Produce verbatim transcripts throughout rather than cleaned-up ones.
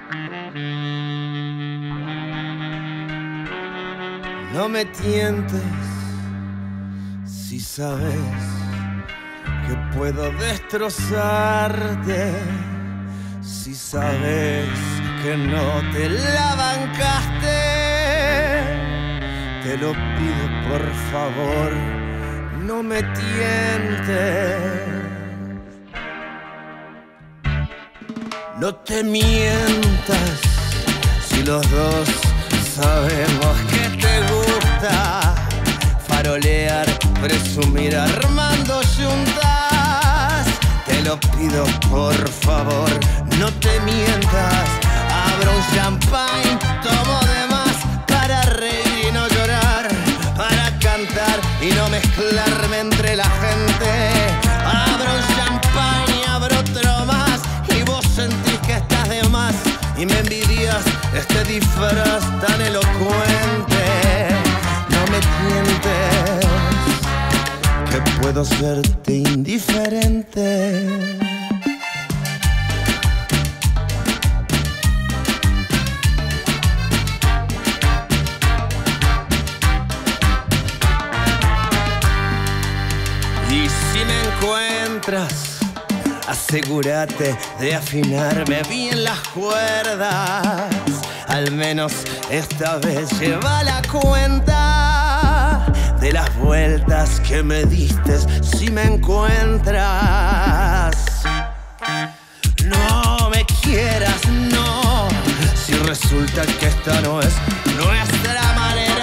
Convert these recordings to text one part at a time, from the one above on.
No me tientes si sabes que puedo destrozarte, si sabes que no te la bancaste. Te lo pido por favor, no me tientes. No te mientas si los dos sabemos que te gusta farolear, presumir, armando yuntas. Te lo pido por favor, no te mientas. Abro un champagne, tomo de más para reír y no llorar, para cantar y no mezclarme entre la gente. Abro un champagne, abro otro más y vos sentís que estás de más y me envidias este disfraz tan elocuente. No me tientes, que puedo serte indiferente. Y si me encuentras, asegúrate de afinarme bien las cuerdas. Al menos esta vez lleva la cuenta de las vueltas que me diste si me encuentras. No me quieras, no, si resulta que esta no es nuestra manera.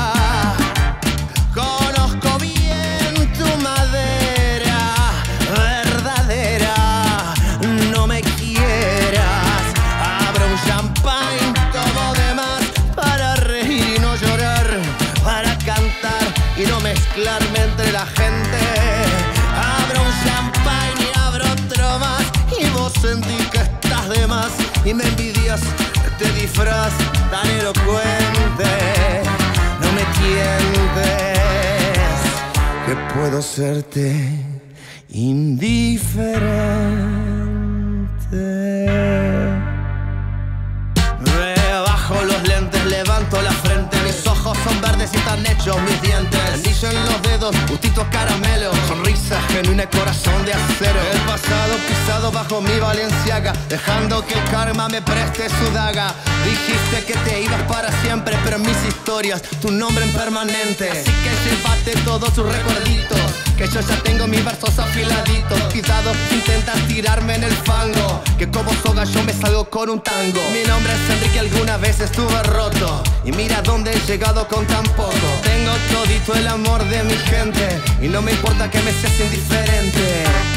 Conozco bien tu madera verdadera. No me quieras, abro un champagne, tomo de más para reír y no llorar, para cantar y no mezclarme entre la gente. Abro un champagne y abro otro más y vos sentís que estás de más y me envidias este disfraz tan elocuente. No me tientes, que puedo serte indiferente. Me bajo los lentes, levanto la frente. Mis ojos son verdes y están hechos mis dientes. Anillo en los dedos, gustitos caramelo. Sonrisa genuina, corazón de acero. El pasado pisado bajo mi Balenciaga, dejando que el karma me preste su daga. Dijiste que te ibas para siempre, pero en mis historias tu nombre en permanente. Así que llévate todos tus recuerditos, que yo ya tengo mis versos afiladitos. Cuidado, intentas tirarme en el fango, que como soga yo me salgo con un tango. Mi nombre es Enrique, alguna vez estuve roto y mira dónde he llegado con tan poco. Tengo todito el amor de mi gente y no me importa que me seas indiferente.